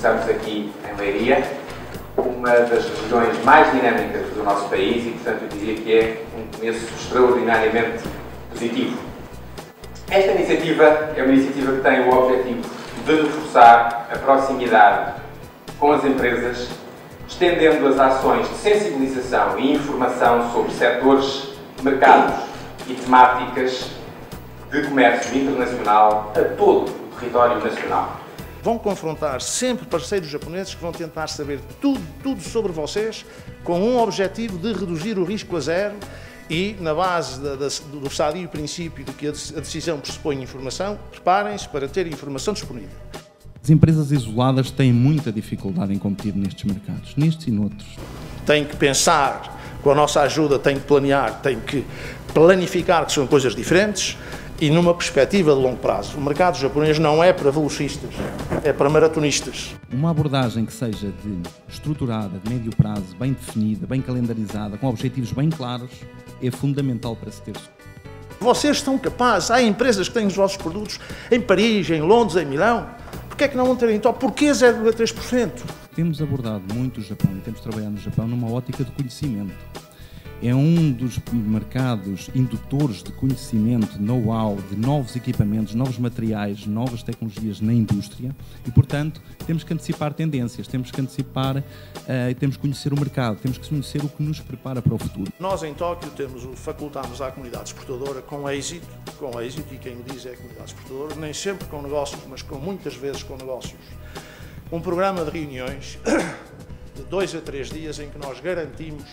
começamos aqui em Leiria, uma das regiões mais dinâmicas do nosso país e, portanto, eu diria que é um começo extraordinariamente positivo. Esta iniciativa é uma iniciativa que tem o objetivo de reforçar a proximidade com as empresas, estendendo as ações de sensibilização e informação sobre setores, mercados e temáticas de comércio internacional a todo o território nacional. Vão confrontar sempre parceiros japoneses que vão tentar saber tudo sobre vocês, com um objetivo de reduzir o risco a zero e, na base do sadio princípio de que a decisão pressupõe informação, preparem-se para ter informação disponível. As empresas isoladas têm muita dificuldade em competir nestes mercados, nestes e noutros. Tem que pensar, com a nossa ajuda, tem que planear, tem que planificar, que são coisas diferentes, e numa perspectiva de longo prazo. O mercado japonês não é para velocistas, é para maratonistas. Uma abordagem que seja estruturada, de médio prazo, bem definida, bem calendarizada, com objetivos bem claros, é fundamental para se ter sucesso. Vocês estão capazes, há empresas que têm os vossos produtos em Paris, em Londres, em Milão. Porquê é que não vão ter então? Porquê 0,3%? Temos abordado muito o Japão e temos trabalhado no Japão numa ótica de conhecimento. É um dos mercados indutores de conhecimento, know-how, de novos equipamentos, novos materiais, novas tecnologias na indústria e, portanto, temos que antecipar tendências, temos que antecipar, temos que conhecer o mercado, temos que conhecer o que nos prepara para o futuro. Nós em Tóquio facultamos à comunidade exportadora com êxito, e quem o diz é a comunidade exportadora, nem sempre com negócios, mas muitas vezes com negócios, um programa de reuniões de 2 a 3 dias em que nós garantimos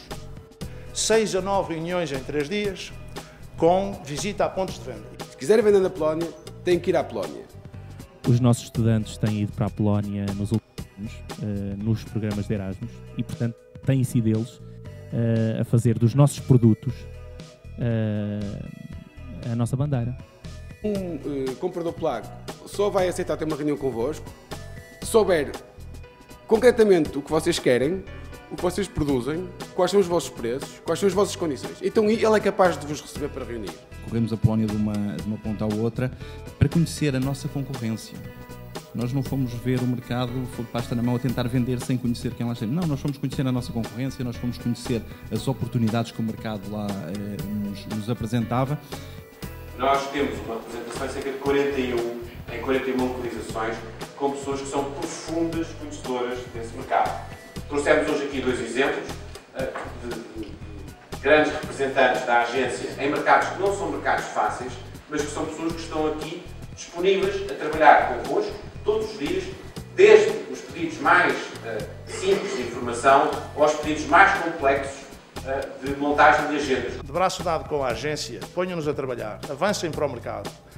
6 a 9 reuniões em 3 dias, com visita a pontos de venda. Se quiserem vender na Polónia, têm que ir à Polónia. Os nossos estudantes têm ido para a Polónia nos últimos anos, nos programas de Erasmus, e, portanto, têm sido eles a fazer dos nossos produtos a nossa bandeira. Um comprador polaco só vai aceitar ter uma reunião convosco se souber concretamente o que vocês querem, o que vocês produzem, quais são os vossos preços, quais são as vossas condições. Então ele é capaz de vos receber para reunir. Corremos a Polónia de uma ponta à outra para conhecer a nossa concorrência. Nós não fomos ver o mercado, foi pasta na mão a tentar vender sem conhecer quem lá está. Não, nós fomos conhecer a nossa concorrência, nós fomos conhecer as oportunidades que o mercado lá nos apresentava. Nós temos uma representação em cerca de 41 localizações, com pessoas que são profundas conhecedoras desse mercado. Trouxemos hoje aqui 2 exemplos de grandes representantes da agência em mercados que não são mercados fáceis, mas que são pessoas que estão aqui disponíveis a trabalhar convosco todos os dias, desde os pedidos mais simples de informação aos pedidos mais complexos de montagem de agendas. De braço dado com a agência, ponham-nos a trabalhar, avancem para o mercado.